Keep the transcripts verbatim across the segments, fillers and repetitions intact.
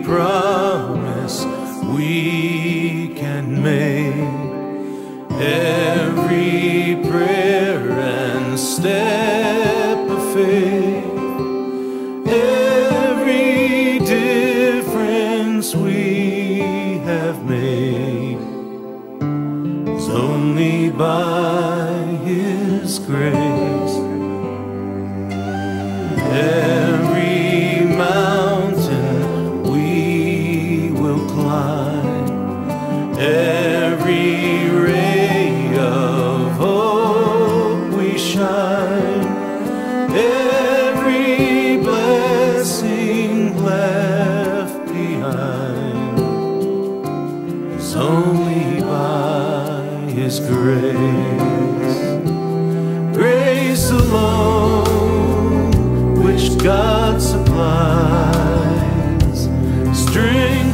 promise we can make, every prayer and step of faith, every difference we have made is only by His grace. Every mountain we will climb, every ray of hope we shine, every blessing left behind is only by His grace. Grace alone, which God supplies, strength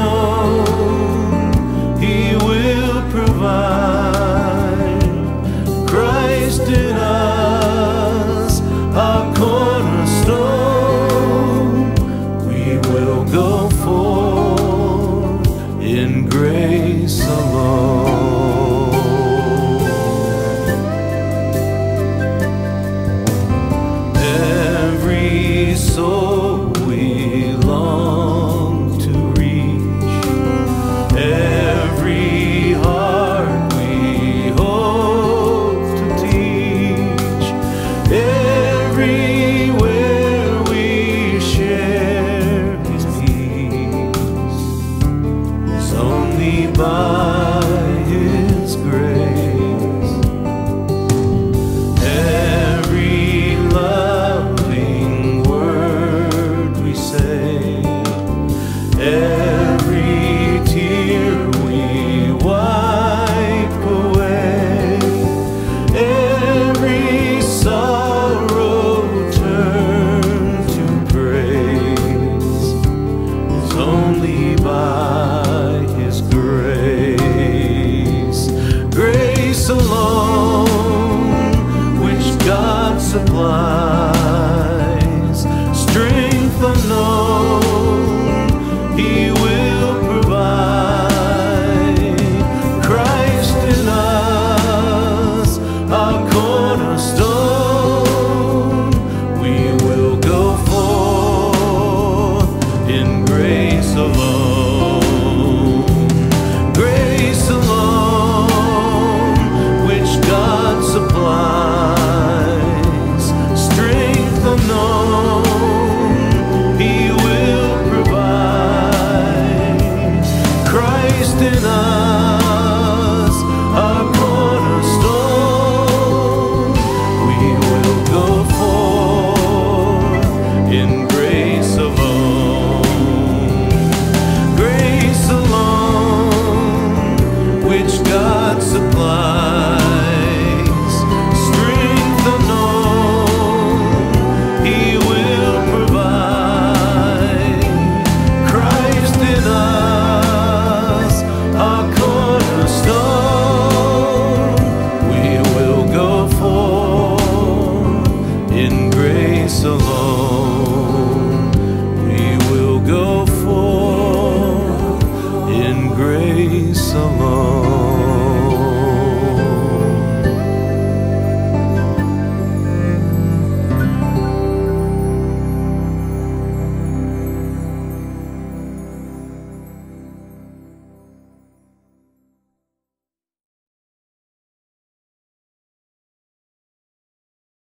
unknown He will provide. Christ in us, our cornerstone, we will go forth in grace alone. Soul we long to reach, every heart we hope to teach, everywhere we share His peace is only by His grace. Every love, every tear we wipe away, every sorrow turn to praise is only by His grace. Grace alone, which God supplies, strength unknown He will provide. Christ in us, our cornerstone, we will go forth in grace alone.